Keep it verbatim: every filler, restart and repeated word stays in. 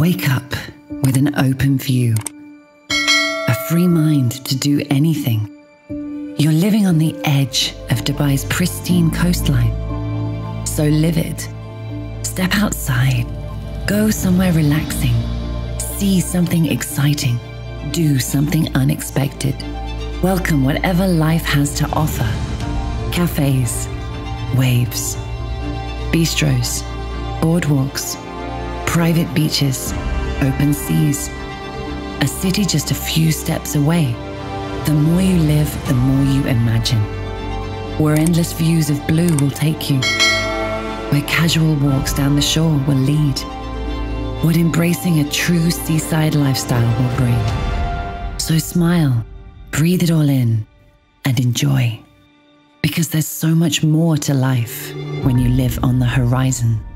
Wake up with an open view, a free mind to do anything. You're living on the edge of Dubai's pristine coastline. So live it. Step outside, go somewhere relaxing, see something exciting, do something unexpected. Welcome whatever life has to offer. Cafes, waves, bistros, boardwalks, private beaches, open seas. A city just a few steps away. The more you live, the more you imagine. Where endless views of blue will take you. Where casual walks down the shore will lead. What embracing a true seaside lifestyle will bring. So smile, breathe it all in, and enjoy. Because there's so much more to life when you live on the horizon.